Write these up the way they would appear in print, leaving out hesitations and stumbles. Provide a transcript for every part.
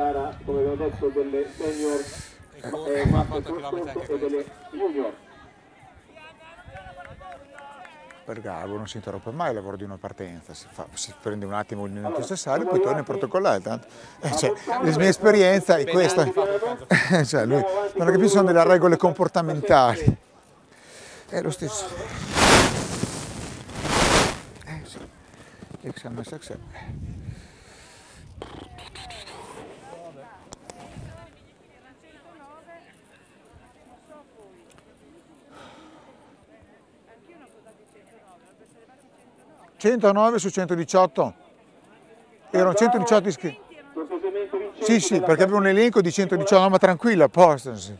gara, come abbiamo detto, delle senior mappe sullo scorso e delle junior. Per Gabo non si interrompe mai il lavoro di una partenza, si prende un attimo il minuto necessario e poi torna in protocollare. Tanto, cioè, la mia esperienza è questa. Cioè, lui non capisce, sono delle regole comportamentali. È lo stesso. Sì. Examen success. 109 su 118, erano 118 iscritti. Sì, sì, perché avevo un elenco di 119, ma tranquilla, a posto. Sì.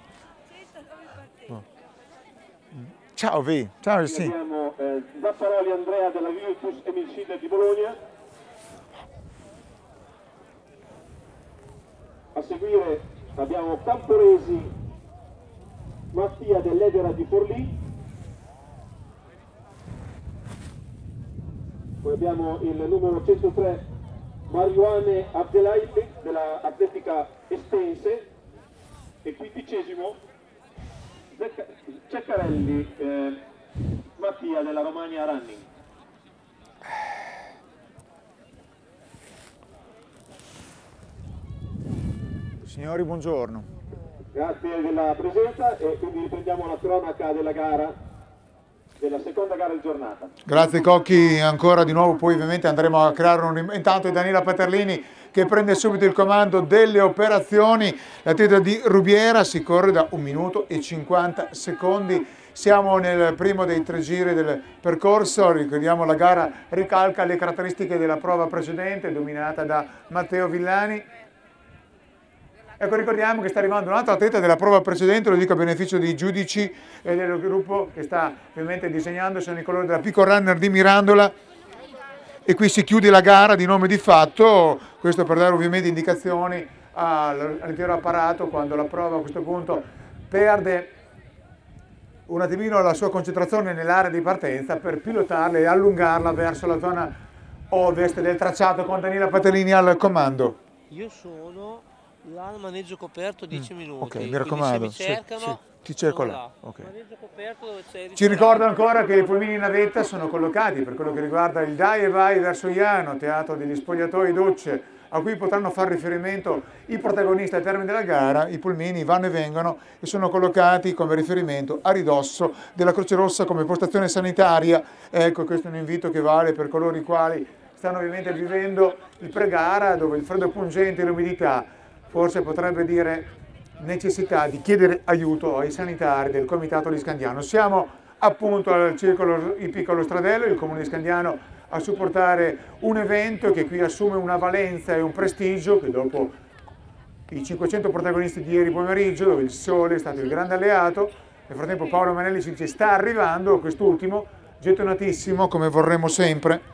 Ciao Vi, ciao sì. Abbiamo Zaffaroli Andrea della Virtus Emilside di Bologna. A seguire abbiamo Camporesi Mattia dell'Edera di Forlì. Poi abbiamo il numero 103 Mariuane Abdelaili della Atletica Estense e 15° Ceccarelli Mattia della Romagna Running. Signori, buongiorno. Grazie della presenza e quindi riprendiamo la cronaca della gara, della seconda gara di giornata. Grazie Cocchi, ancora di nuovo, poi ovviamente andremo a creare intanto è Daniela Paterlini che prende subito il comando delle operazioni. L'atleta di Rubiera si corre da 1 minuto e 50 secondi. Siamo nel primo dei 3 giri del percorso, ricordiamo la gara ricalca le caratteristiche della prova precedente dominata da Matteo Villani. Ecco, ricordiamo che sta arrivando un altro atleta della prova precedente, lo dico a beneficio dei giudici e del gruppo che sta ovviamente disegnando, sono i colori della Pico Runner di Mirandola. E qui si chiude la gara di nome di fatto, questo per dare ovviamente indicazioni all'intero apparato quando la prova a questo punto perde un attimino la sua concentrazione nell'area di partenza per pilotarla e allungarla verso la zona ovest del tracciato con Daniela Paterlini al comando. Io sono là al maneggio coperto 10 minuti. Ok, mi raccomando, se mi cercano, ti cerco là. là. Okay. Maneggio coperto dove c'è Ci ricordo ancora che i pulmini in navetta sono collocati per quello che riguarda il Dai e Vai verso Iano, teatro degli spogliatoi docce, a cui potranno fare riferimento i protagonisti al termine della gara. I pulmini vanno e vengono e sono collocati come riferimento a ridosso della Croce Rossa come postazione sanitaria. Ecco, questo è un invito che vale per coloro i quali stanno ovviamente vivendo il pre-gara, dove il freddo pungente e l'umidità forse potrebbe dire necessità di chiedere aiuto ai sanitari del Comitato di Scandiano. Siamo appunto al circolo ippico Lo Stradello, il Comune di Scandiano a supportare un evento che qui assume una valenza e un prestigio che dopo i 500 protagonisti di ieri pomeriggio, dove il sole è stato il grande alleato, nel frattempo Paolo Manelli ci dice sta arrivando quest'ultimo, gettonatissimo come vorremmo sempre.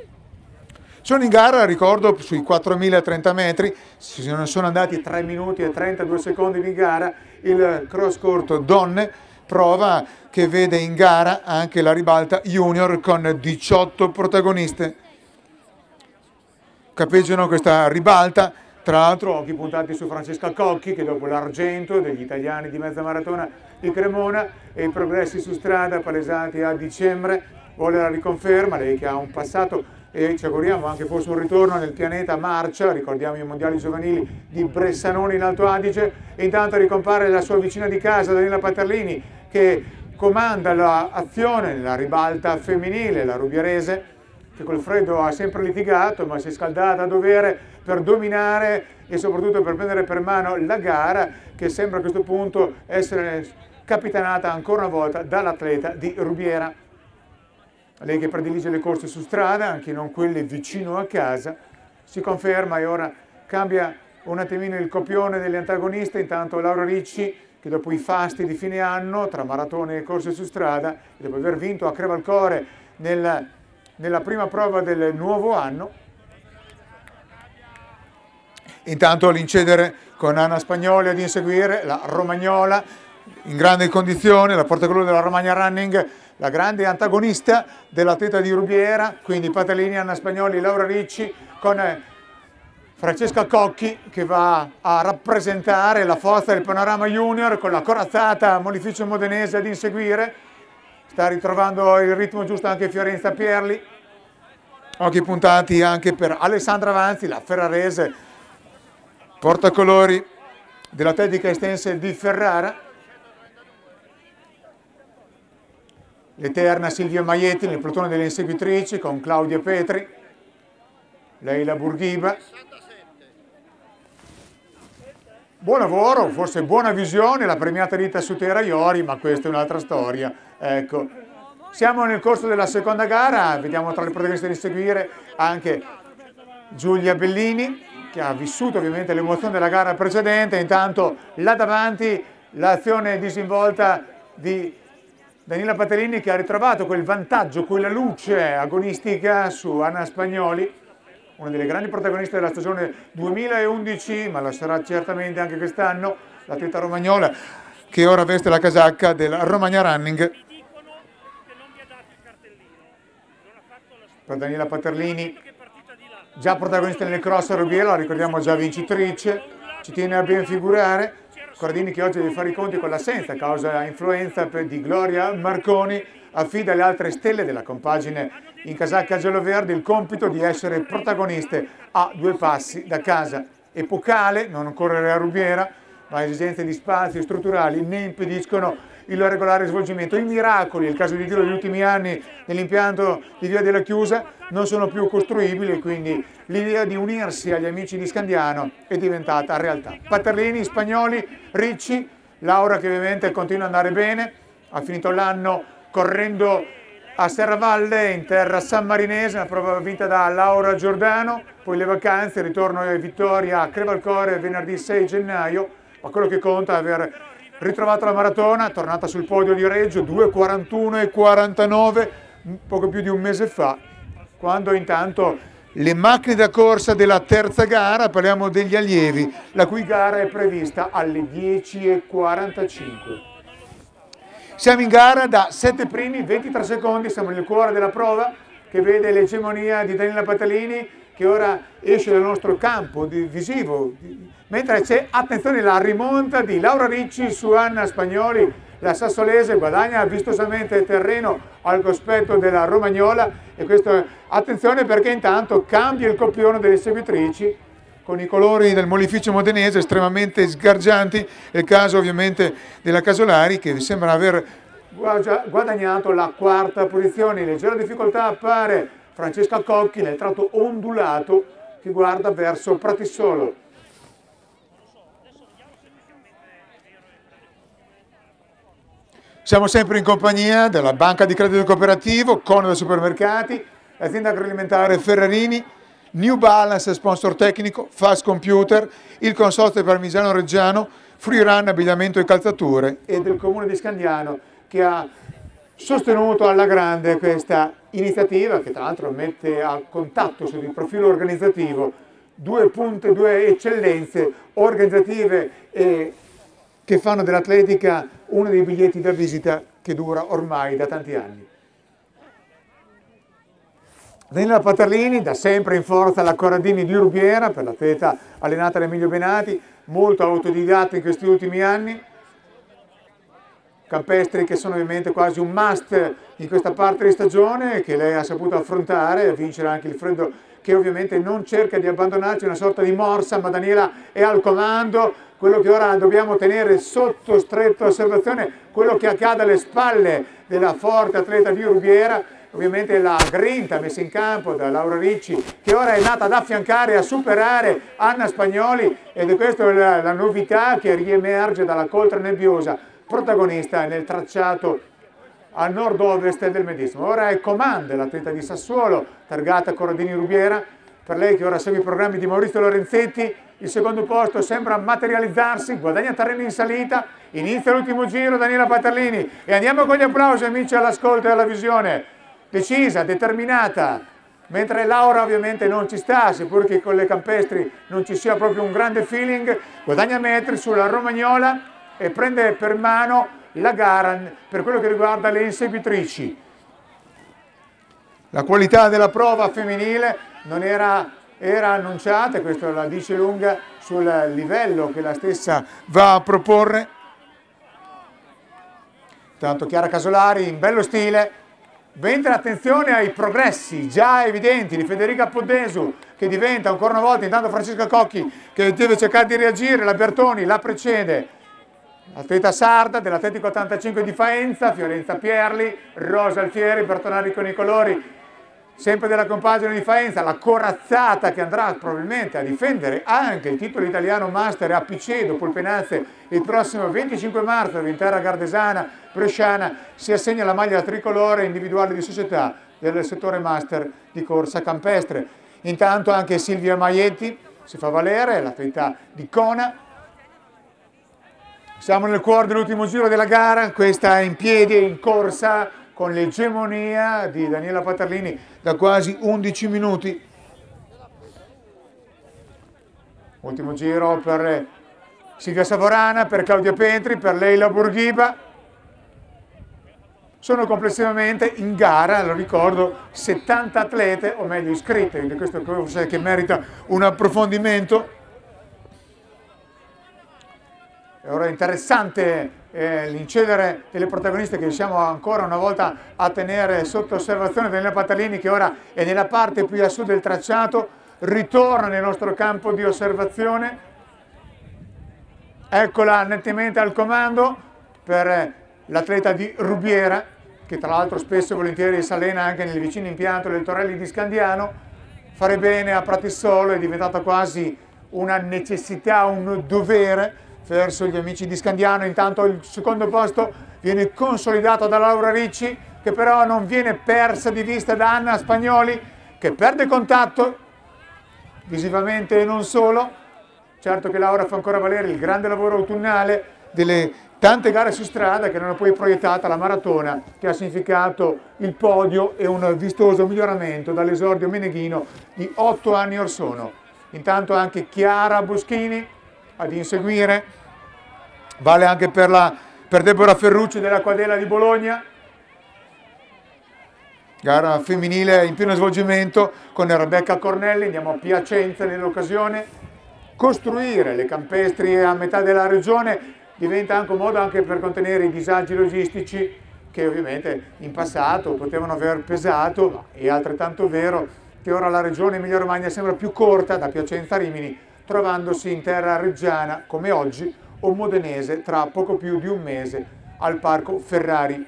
Sono in gara, ricordo, sui 4.030 metri, sono andati 3 minuti e 32 secondi di gara, il cross corto donne, prova che vede in gara anche la ribalta junior con 18 protagoniste. Capeggiano questa ribalta, tra l'altro occhi puntati su Francesca Cocchi che dopo l'argento degli italiani di mezza maratona di Cremona e i progressi su strada palesati a dicembre vuole la riconferma, lei che ha un passato e ci auguriamo anche fosse un ritorno nel pianeta marcia, ricordiamo i mondiali giovanili di Bressanone in Alto Adige, e intanto ricompare la sua vicina di casa Daniela Paterlini che comanda l'azione nella ribalta femminile, la rubierese, che col freddo ha sempre litigato ma si è scaldata a dovere per dominare e soprattutto per prendere per mano la gara che sembra a questo punto essere capitanata ancora una volta dall'atleta di Rubiera. Lei che predilige le corse su strada, anche non quelle vicino a casa, si conferma e ora cambia un attimino il copione degli antagonisti. Intanto Laura Ricci, che dopo i fasti di fine anno, tra maratone e corse su strada, e dopo aver vinto a Crevalcore nella prima prova del nuovo anno, intanto l'incedere con Anna Spagnoli ad inseguire la romagnola in grande condizione, la portacolore della Romagna Running, la grande antagonista dell'atleta di Rubiera, quindi Paterlini, Anna Spagnoli, Laura Ricci, con Francesca Cocchi che va a rappresentare la forza del panorama junior con la corazzata Molificio Modenese ad inseguire. Sta ritrovando il ritmo giusto anche Fiorenza Pierli. Occhi puntati anche per Alessandra Vanzi, la ferrarese, portacolori dell'Atletica Estense di Ferrara. L'eterna Silvia Maietti nel plotone delle inseguitrici con Claudia Petri, Leila Burghiba. Buon lavoro, forse buona visione, la premiata Rita Sutera Iori, ma questa è un'altra storia. Ecco, siamo nel corso della seconda gara, vediamo tra le protagoniste di seguire anche Giulia Bellini, che ha vissuto ovviamente l'emozione della gara precedente. Intanto là davanti l'azione disinvolta di Daniela Patellini, che ha ritrovato quel vantaggio, quella luce agonistica su Anna Spagnoli, una delle grandi protagoniste della stagione 2011, ma la sarà certamente anche quest'anno, l'atleta romagnola che ora veste la casacca del Romagna Running. Per Daniela Patellini, già protagonista nelle cross a Rubiera, la ricordiamo già vincitrice, ci tiene a ben figurare. Corradini che oggi deve fare i conti con l'assenza a causa influenza di Gloria Marconi, affida alle altre stelle della compagine in casacca giallo-verde il compito di essere protagoniste a 2 passi da casa. Epocale non correre a Rubiera, ma esigenze di spazi strutturali ne impediscono il regolare svolgimento. I miracoli, il caso di Dio degli ultimi anni nell'impianto di Via della Chiusa, non sono più costruibili, quindi l'idea di unirsi agli amici di Scandiano è diventata realtà. Patellini, Spagnoli, Ricci, Laura che ovviamente continua ad andare bene, ha finito l'anno correndo a Serravalle in terra sammarinese, una prova vinta da Laura Giordano, poi le vacanze, ritorno e vittoria a Crevalcore venerdì 6 gennaio, ma quello che conta è aver ritrovato la maratona, tornata sul podio di Reggio, 2:41:49, poco più di un mese fa, quando intanto le macchine da corsa della terza gara, parliamo degli allievi, la cui gara è prevista alle 10:45. Siamo in gara da 7 primi, 23 secondi, siamo nel cuore della prova che vede l'egemonia di Daniela Patellini che ora esce dal nostro campo visivo, mentre c'è, attenzione, la rimonta di Laura Ricci su Anna Spagnoli, la sassolese guadagna vistosamente terreno al cospetto della romagnola e questo, attenzione perché intanto cambia il copione delle seguitrici con i colori del Molificio Modenese estremamente sgargianti, è il caso ovviamente della Casolari che sembra aver guadagnato la 4ª posizione. In leggera difficoltà appare Francesca Cocchi nel tratto ondulato che guarda verso Pratissolo. Siamo sempre in compagnia della Banca di Credito Cooperativo, Conad Supermercati, l'azienda agroalimentare Ferrarini, New Balance sponsor tecnico, Fast Computer, il consorzio Parmigiano Reggiano, Free Run abbigliamento e calzature e del Comune di Scandiano che ha sostenuto alla grande questa iniziativa che tra l'altro mette a contatto sul profilo organizzativo 2 eccellenze organizzative e che fanno dell'atletica uno dei biglietti da visita che dura ormai da tanti anni. Daniela Patellini, da sempre in forza la Corradini di Rubiera, per l'atleta allenata da Emilio Benati, molto autodidatta in questi ultimi anni. Campestri che sono ovviamente quasi un must in questa parte di stagione, che lei ha saputo affrontare e vincere anche il freddo, che ovviamente non cerca di abbandonarci, una sorta di morsa, ma Daniela è al comando. Quello che ora dobbiamo tenere sotto stretta osservazione, quello che accade alle spalle della forte atleta di Rubiera, ovviamente la grinta messa in campo da Laura Ricci, che ora è nata ad affiancare e a superare Anna Spagnoli, ed è questa la novità che riemerge dalla coltre nebbiosa, protagonista nel tracciato a nord-ovest del Medesimo. Ora è comanda l'atleta di Sassuolo, targata Corradini Rubiera, per lei che ora segue i programmi di Maurizio Lorenzetti. Il secondo posto sembra materializzarsi, guadagna terreno in salita, inizia l'ultimo giro Daniela Patellini e andiamo con gli applausi amici all'ascolto e alla visione. Decisa, determinata, mentre Laura ovviamente non ci sta, seppur che con le campestri non ci sia proprio un grande feeling, guadagna metri sulla romagnola e prende per mano la gara per quello che riguarda le inseguitrici. La qualità della prova femminile non era era annunciata, e questo la dice lunga sul livello che la stessa va a proporre. Tanto Chiara Casolari in bello stile, mentre attenzione ai progressi già evidenti di Federica Poddesu, che diventa ancora una volta, intanto Francesca Cocchi che deve cercare di reagire, la Bertoni la precede, atleta sarda dell'Atletico 85 di Faenza, Fiorenza Pierli, Rosa Alfieri, Bertonari con i colori sempre della compagine di Faenza, la corazzata che andrà probabilmente a difendere anche il titolo italiano master a Picedo, Polpenazze, il prossimo 25 marzo, l'intera Gardesana bresciana si assegna la maglia tricolore individuale di società del settore master di corsa campestre. Intanto anche Silvia Maietti si fa valere, l'atleta di Cona. Siamo nel cuore dell'ultimo giro della gara, questa è in piedi e in corsa con l'egemonia di Daniela Paterlini da quasi 11 minuti. Ultimo giro per Silvia Savorana, per Claudia Pentri, per Leila Bourghiba. Sono complessivamente in gara, lo ricordo, 70 atlete, o meglio iscritte, quindi questo forse che merita un approfondimento. È ora interessante l'incedere delle protagoniste che riusciamo ancora una volta a tenere sotto osservazione. Daniela Paterlini, che ora è nella parte più a sud del tracciato, ritorna nel nostro campo di osservazione. Eccola nettamente al comando per l'atleta di Rubiera, che tra l'altro spesso e volentieri si allena anche nel vicino impianto del Torelli di Scandiano. Fare bene a Pratissolo è diventata quasi una necessità, un dovere verso gli amici di Scandiano. Intanto il secondo posto viene consolidato da Laura Ricci, che però non viene persa di vista da Anna Spagnoli, che perde contatto visivamente e non solo. Certo che Laura fa ancora valere il grande lavoro autunnale delle tante gare su strada che erano poi proiettate alla maratona, che ha significato il podio e un vistoso miglioramento dall'esordio meneghino di 8 anni or sono. Intanto anche Chiara Boschini ad inseguire, vale anche per Deborah Ferrucci della Quadela di Bologna. Gara femminile in pieno svolgimento con Rebecca Cornelli. Andiamo a Piacenza nell'occasione. Costruire le campestri a metà della regione diventa anche un modo anche per contenere i disagi logistici che ovviamente in passato potevano aver pesato, ma è altrettanto vero che ora la regione Emilia-Romagna sembra più corta da Piacenza a Rimini, trovandosi in terra reggiana come oggi o modenese tra poco più di un mese al Parco Ferrari.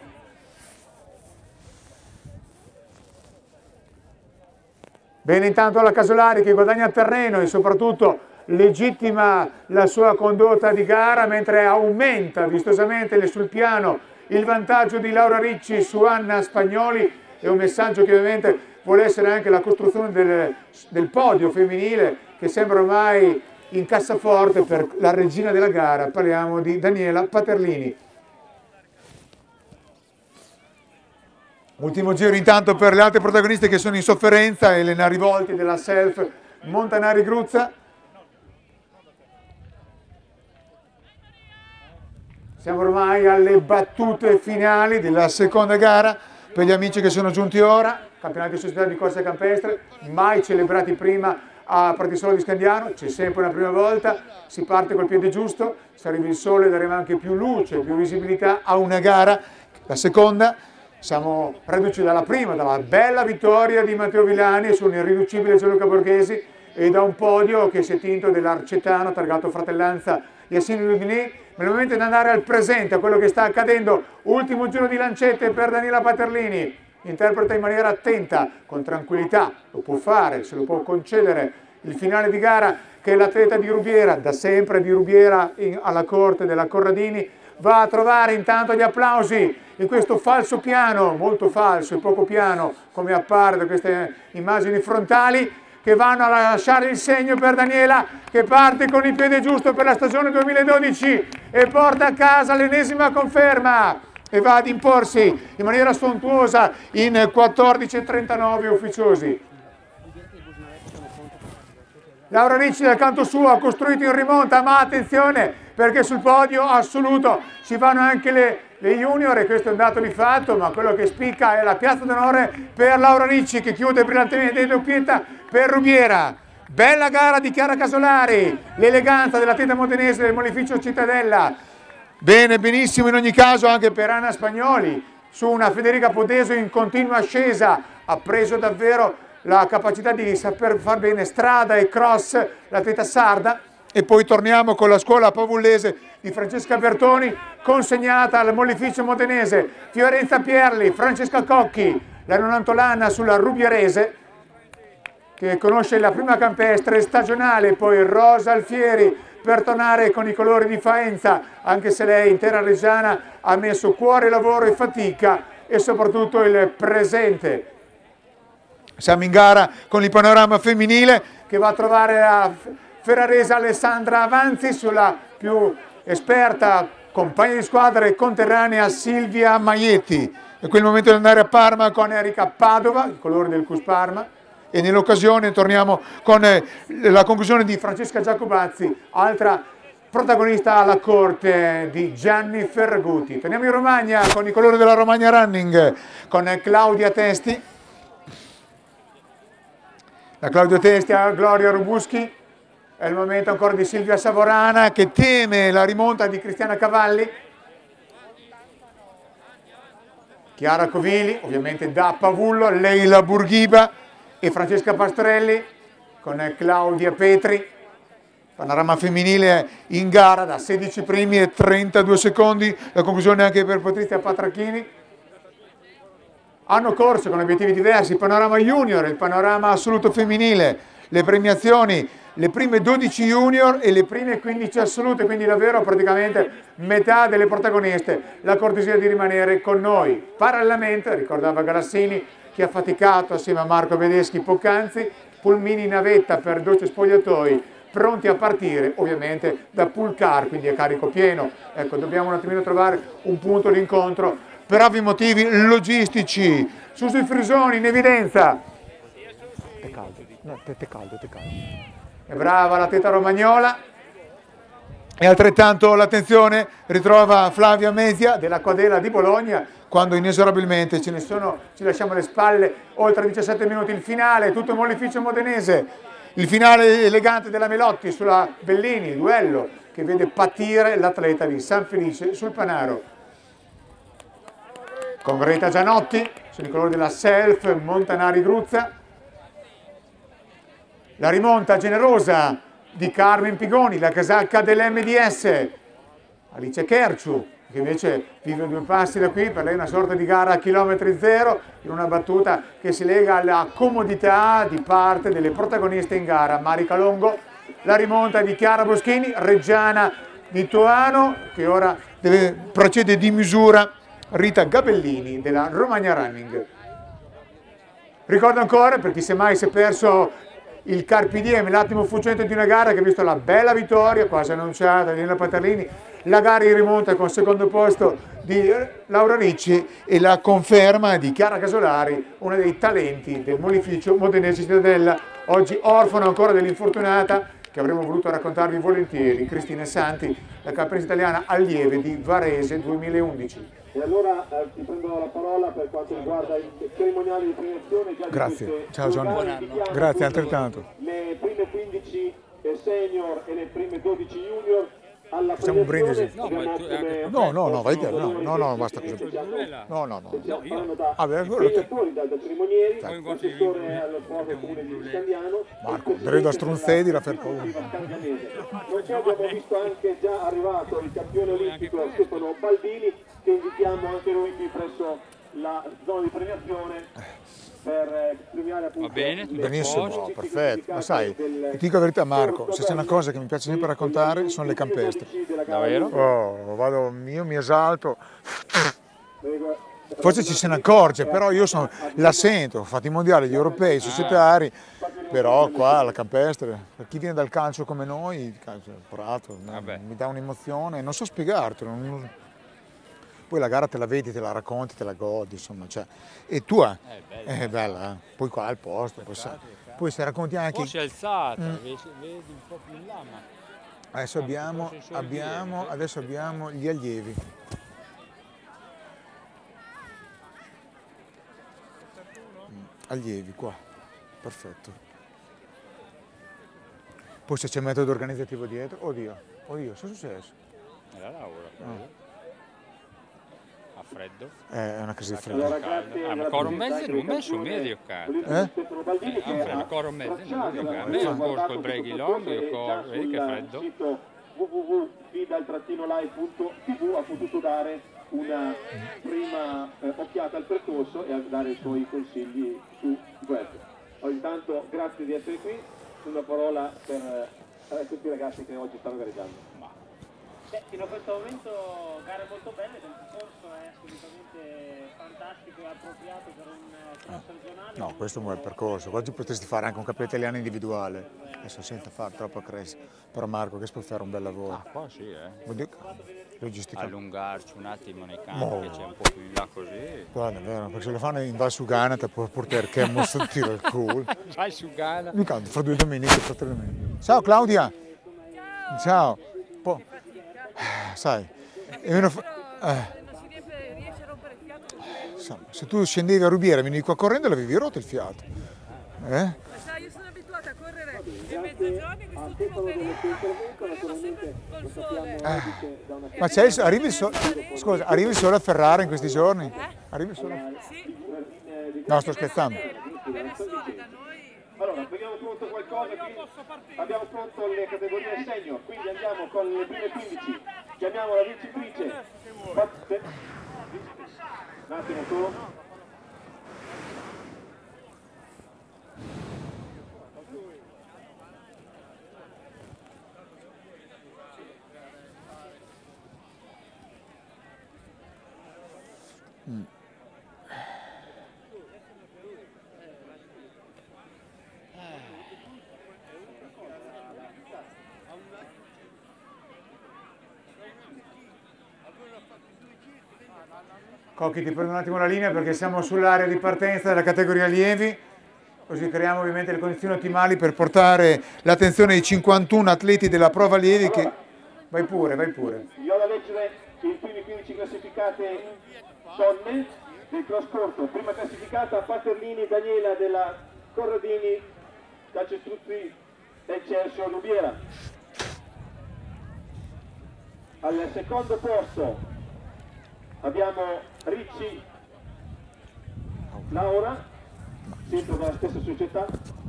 Bene intanto la Casolari che guadagna terreno e soprattutto legittima la sua condotta di gara, mentre aumenta vistosamente sul piano il vantaggio di Laura Ricci su Anna Spagnoli. È un messaggio che ovviamente vuole essere anche la costruzione del podio femminile, che sembra ormai in cassaforte per la regina della gara. Parliamo di Daniela Paterlini. Ultimo giro intanto per le altre protagoniste che sono in sofferenza. Elena Rivolti della Self Montanari Gruzza. Siamo ormai alle battute finali della seconda gara per gli amici che sono giunti ora. Campionati di società di corsa campestre, mai celebrati prima a Pratissolo di Scandiano, c'è sempre una prima volta, si parte col piede giusto, se arriva il sole daremo anche più luce, più visibilità a una gara. La seconda, siamo reduci dalla prima, dalla bella vittoria di Matteo Villani su un irriducibile Gianluca Borghesi e da un podio che si è tinto dell'Arcetano, targato Fratellanza Yassine Ludini. Ma è il momento di andare al presente, a quello che sta accadendo. Ultimo giro di lancette per Daniela Paterlini. Interpreta in maniera attenta, con tranquillità, lo può fare, se lo può concedere il finale di gara, che l'atleta di Rubiera, da sempre di Rubiera alla corte della Corradini, va a trovare intanto gli applausi in questo falso piano, molto falso e poco piano, come appare da queste immagini frontali, che vanno a lasciare il segno per Daniela, che parte con il piede giusto per la stagione 2012 e porta a casa l'ennesima conferma e va ad imporsi in maniera sontuosa in 14,39 ufficiosi. Laura Ricci dal canto suo ha costruito in rimonta, ma attenzione perché sul podio assoluto ci vanno anche le junior e questo è un dato di fatto, ma quello che spicca è la piazza d'onore per Laura Ricci, che chiude brillantemente in doppietta per Rubiera. Bella gara di Chiara Casolari, l'eleganza dell'atleta modenese del Molificio Cittadella. Bene, benissimo in ogni caso anche per Anna Spagnoli, su una Federica Podeso in continua ascesa, ha preso davvero la capacità di saper far bene strada e cross l'atleta sarda. E poi torniamo con la scuola pavullese di Francesca Bertoni, consegnata al Molificio modenese. Fiorenza Pierli, Francesca Cocchi, la nonantolana sulla Rubierese, che conosce la prima campestre stagionale, poi Rosa Alfieri per tornare con i colori di Faenza, anche se lei intera reggiana ha messo cuore, lavoro e fatica e soprattutto il presente. Siamo in gara con il panorama femminile che va a trovare la ferrarese Alessandra Avanzi sulla più esperta compagna di squadra e conterranea Silvia Maietti. È quel momento di andare a Parma con Erika Padova, i colori del CUS Parma. E nell'occasione torniamo con la conclusione di Francesca Giacobazzi, altra protagonista alla corte di Gianni Ferragutti. Torniamo in Romagna con i colori della Romagna Running, con Claudia Testi. La Claudia Testi a Gloria Robuschi. È il momento ancora di Silvia Savorana che teme la rimonta di Cristiana Cavalli. Chiara Covili, ovviamente da Pavullo, Leila Burghiba e Francesca Pastrelli con Claudia Petri. Panorama femminile in gara da 16 primi e 32 secondi, la conclusione anche per Patrizia Patrachini. Hanno corso con obiettivi diversi, il panorama junior, il panorama assoluto femminile, le premiazioni, le prime 12 junior e le prime 15 assolute, quindi davvero praticamente metà delle protagoniste. La cortesia di rimanere con noi. Parallelamente, ricordava Galassini, che ha faticato assieme a Marco Vedeschi poc'anzi, pulmini in navetta per 12 spogliatoi, pronti a partire ovviamente da pool car, quindi a carico pieno. Ecco, dobbiamo un attimino trovare un punto di incontro per ovvi motivi logistici. Susi Frisoni in evidenza. È caldo, no, è caldo. È brava la teta romagnola. E altrettanto l'attenzione ritrova Flavia Mesia della Quadela di Bologna, quando inesorabilmente ci lasciamo alle spalle oltre 17 minuti il finale, tutto il Molificio modenese, il finale elegante della Melotti sulla Bellini, il duello che vede patire l'atleta di San Felice sul Panaro. Con Greta Gianotti, sono i colori della Self Montanari Gruzza, la rimonta generosa di Carmen Pigoni, la casacca dell'MDS, Alice Kerciu, che invece vive 2 passi da qui, per lei una sorta di gara a chilometri zero, in una battuta che si lega alla comodità di parte delle protagoniste in gara. Marica Longo, la rimonta di Chiara Boschini, reggiana di Toano, che ora procede di misura Rita Gabellini della Romagna Running. Ricordo ancora, per chi semmai si è perso il Carpe Diem, l'attimo fuggente di una gara che ha visto la bella vittoria, quasi annunciata, di Nina Paterlini, la gara in rimonta con secondo posto di Laura Ricci e la conferma di Chiara Casolari, una dei talenti del Molificio modenese Cittadella, oggi orfana ancora dell'infortunata, che avremmo voluto raccontarvi volentieri, Cristina Santi, la campionessa italiana allieve di Varese 2011. E allora ti prendo la parola per quanto riguarda il cerimoniale di premiazione. Grazie, ciao Gianni. Grazie altrettanto. Le prime 15 senior e le prime 12 junior alla Facciamo un brindisi. No, vai te. No, basta così. No. Vabbè, fuori da cerimonieri, assessore allo sport comune di Scandiano. Marco, Andrea Strunzedi, la Ferpaura. Non c'è, abbiamo visto anche già arrivato il campione olimpico Stefano Baldini, che invitiamo anche noi qui presso la zona di premiazione per premiare appunto. Va bene, benissimo, perfetto. Ma sai, ti dico la verità Marco, se c'è una cosa che mi piace sempre raccontare sono le campestre. Davvero? Io mi esalto. Forse ci se ne accorge, però io la sento, ho fatto i mondiali, gli europei, i societari, però qua la campestre, per chi viene dal calcio come noi, il prato, mi dà un'emozione, non so spiegartelo. Poi la gara te la vedi, te la racconti, te la godi, insomma, cioè, è tua, è bella, poi qua al posto, poi se racconti anche... Poi si è alzata, vedi un po' più in là, ma... Adesso abbiamo gli allievi. Allievi qua, perfetto. Poi se c'è metodo organizzativo dietro, oddio, cosa è successo? È la Laura, credo. A freddo. È una crisi di freddo. Allora, grazie, Ma ancora un mese non messo medio cazzo. Ancora un mese non medio cazzo. Io corro col braghi long, io corro, vedi che freddo. Sul sito www.fidal-live.tv ha potuto dare una prima occhiata al percorso e a dare i suoi consigli su questo. Intanto grazie di essere qui, una parola per tutti i ragazzi che oggi stanno gareggiando. Fino a questo momento gare molto belle, il percorso è assolutamente fantastico e appropriato per un cross regionale. No, questo è un bel percorso. Oggi potresti fare anche un campionato italiano individuale, adesso senza fare troppa crisi. Però Marco che puoi fare un bel lavoro. Qua sì, Logistica. Allungarci un attimo nei campi, che c'è un po' più in là così. Guarda, è vero, perché se lo fanno in Val Sugana ti può portare che mostro tiro il culo. Vai Sugana. Mi canto fra 2 domeniche, fra 3 domeniche. Ciao Claudia! Ciao! Sai, non si riesce a rompere il fiato. insomma, se tu scendevi a Rubiera e venivi qua correndo l'avevi rotto il fiato. Sai, io sono abituata a correre in mezzogiorno, quest'ultimo periodo correvo sempre col sole. Ma arrivi il sole a Ferrara in questi giorni? Arrivi il sole? Sì, No, sto scherzando. appena sole da noi. Allora, abbiamo pronto qualcosa, quindi abbiamo pronto le categorie senior, quindi andiamo con le prime 15, chiamiamo la vincitrice. Un attimo solo. Cocchi, ti prendo un attimo la linea perché siamo sull'area di partenza della categoria allievi, così creiamo ovviamente le condizioni ottimali per portare l'attenzione ai 51 atleti della prova allievi che... Vai pure, vai pure. Io vado a leggere i primi 15 classificate donne del cross corto. Prima classificata Paterlini Daniela della Corradini, calcestruzzi del Cercio Rubiera. Al secondo posto abbiamo Ricci Laura, sempre dalla stessa società.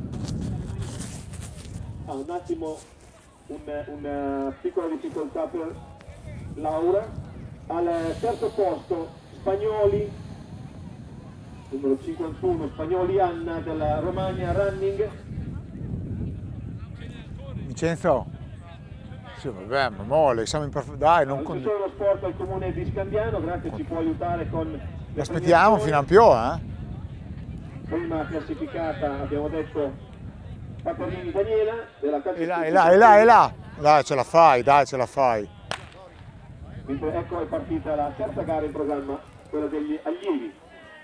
Un attimo una piccola difficoltà per Laura. Al terzo posto Spagnoli, numero 51, Spagnoli Anna della Romagna Running. Vincenzo? Sì, vabbè, ma mole, siamo in dai, non con... Lo sport al comune di Scandiano, grazie, ci può aiutare con... Aspettiamo fino a Pio, Prima classificata abbiamo detto Paperini Daniela della E là. Dai, ce la fai, Mentre ecco è partita la terza gara in programma, quella degli allievi.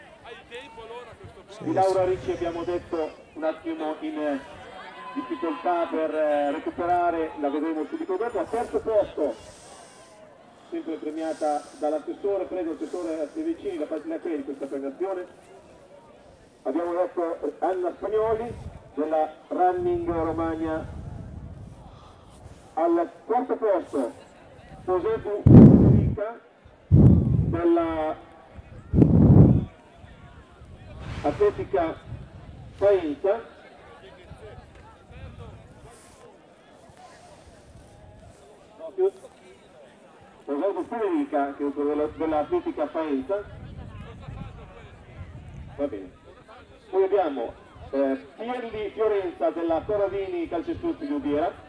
Di Laura Ricci abbiamo detto un attimo in difficoltà per recuperare, la vedremo subito dopo. Al terzo posto, sempre premiata dall'assessore, prego assessore De Vicini da parte della di questa premiazione. Abbiamo detto Anna Spagnoli della Running Romagna. Al quarto posto Josefu Federica della Atletica Faenza. Josefu Federica dell'Atletica Faenza. Va bene. Poi abbiamo Pierli Fiorenza della Corradini Calcestruzzi di Rubiera.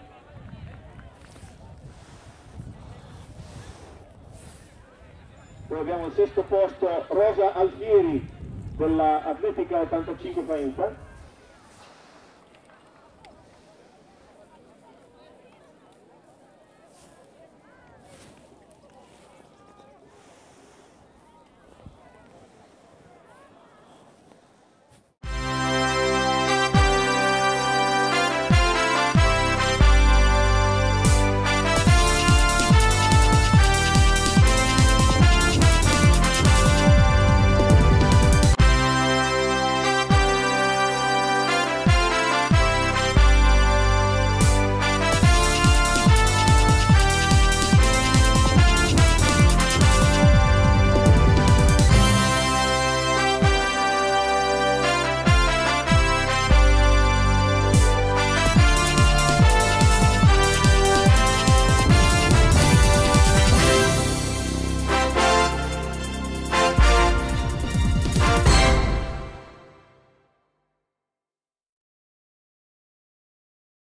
Poi abbiamo al sesto posto Rosa Alfieri della Atletica 85 Faenza.